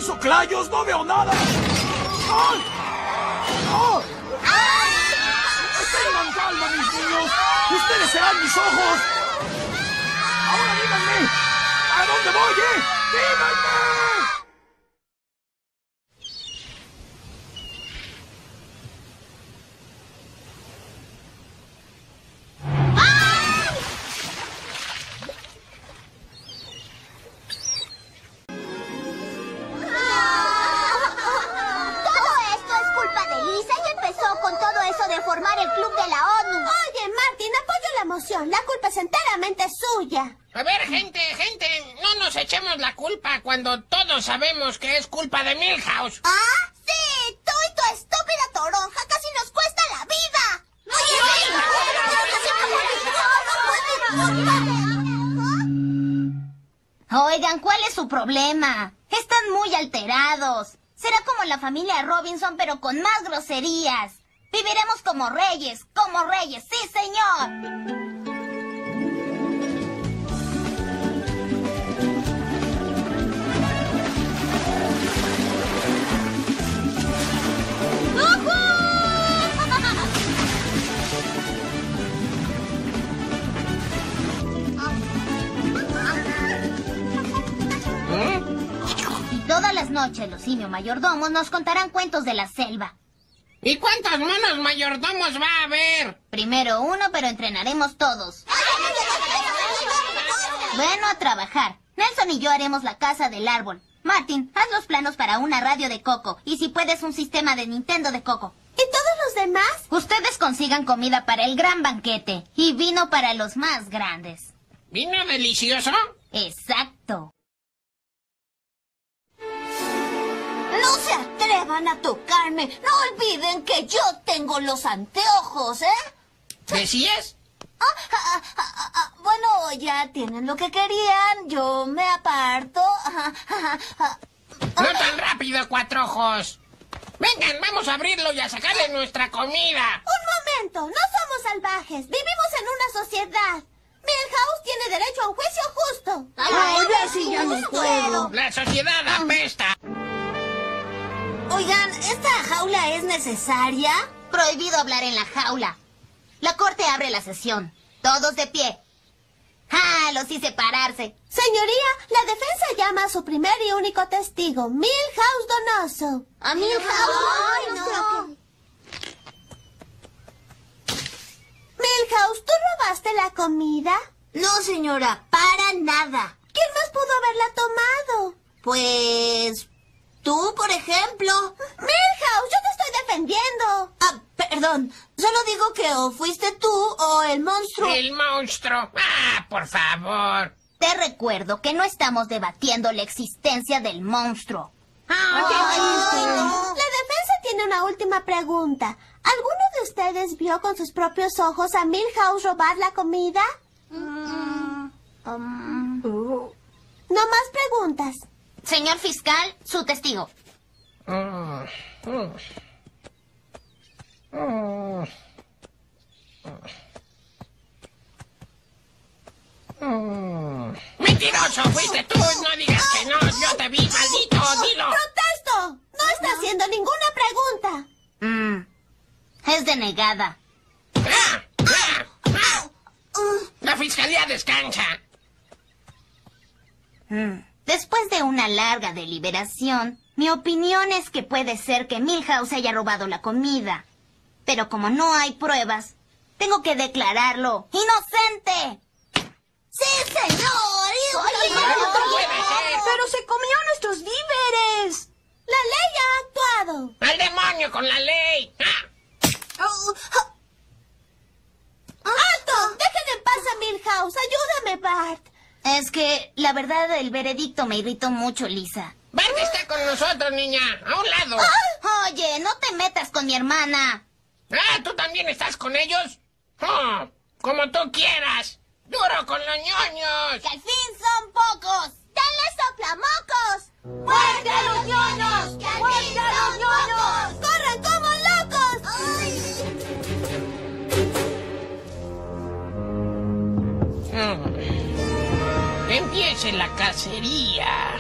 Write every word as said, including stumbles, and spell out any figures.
¡Soclayos! ¡No veo nada! ¡Ay! ¡No! ¡Tengan calma, mis niños! ¡Ustedes serán mis ojos! ¡Ahora díganme! ¿A dónde voy, eh? ¡Díganme! Formar el club de la ONU. Oye, Martin, apoyo la moción. La culpa es enteramente suya. A ver, gente, gente, no nos echemos la culpa cuando todos sabemos que es culpa de Milhouse. ¿Ah? Sí, tú y tu estúpida toronja casi nos cuesta la vida. Oigan, ¿cuál es su problema? Están muy alterados. Será como la familia Robinson, pero con más groserías. Viviremos como reyes, como reyes, sí, señor. ¿Eh? Y todas las noches los simio mayordomos nos contarán cuentos de la selva. ¿Y cuántos monos mayordomos va a haber? Primero uno, pero entrenaremos todos. Bueno, a trabajar. Nelson y yo haremos la casa del árbol. Martin, haz los planos para una radio de Coco. Y si puedes, un sistema de Nintendo de Coco. ¿Y todos los demás? Ustedes consigan comida para el gran banquete. Y vino para los más grandes. ¿Vino delicioso? Exacto. No se atrevan a tocarme. No olviden que yo tengo los anteojos, ¿eh? ¿Decías? Ah, ah, ah, ah, bueno, ya tienen lo que querían. Yo me aparto. Ah, ah, ah. No tan rápido, cuatro ojos. Vengan, vamos a abrirlo y a sacarle nuestra comida. Un momento, no somos salvajes. Vivimos en una sociedad. Milhouse tiene derecho a un juicio justo. Ay, ya sí, ya no puedo. La sociedad apesta. Oigan, ¿esta jaula es necesaria? Prohibido hablar en la jaula. La corte abre la sesión. Todos de pie. ¡Ah! Los hice pararse. Señoría, la defensa llama a su primer y único testigo, Milhouse Donoso. ¿A Milhouse? Ay, no. Milhouse, ¿tú robaste la comida? No, señora, para nada. ¿Quién más pudo haberla tomado? Pues... tú, por ejemplo. Milhouse, yo te estoy defendiendo. Ah, perdón. Solo digo que o fuiste tú o el monstruo. El monstruo. Ah, por favor. Te recuerdo que no estamos debatiendo la existencia del monstruo. La defensa tiene una última pregunta. ¿Alguno de ustedes vio con sus propios ojos a Milhouse robar la comida? Mm, um, No más preguntas. Señor fiscal, su testigo. Mm, mm, mm, mm. ¡Mentiroso! ¡Fuiste tú! ¡No digas que no! ¡Yo te vi, maldito! ¡Dilo! ¡Protesto! No está haciendo ninguna pregunta. Mm, es denegada. ¡Ah! ¡Ah! ¡Ah! La fiscalía descansa. Mm. Después de una larga deliberación, mi opinión es que puede ser que Milhouse haya robado la comida. Pero como no hay pruebas, tengo que declararlo inocente. ¡Sí, señor! ¡Oye, no puede ser! ¡Pero se comió nuestros víveres! ¡La ley ha actuado! ¡Al demonio con la ley! ¡Ah! ¡Alto! ¡Dejen en paz a Milhouse! ¡Ayúdame, Bart! Es que, la verdad, el veredicto me irritó mucho, Lisa. Bart está con nosotros, niña. A un lado. Oye, no te metas con mi hermana. Ah, ¿tú también estás con ellos? Oh, como tú quieras. ¡Duro con los ñoños! ¡Que al fin son pocos! ¡Denle soplamocos! ¡Fuerte a los ñoños! ¡Fuerte a los ñoños! ¡Corran como locos! Mm. Empiece la cacería.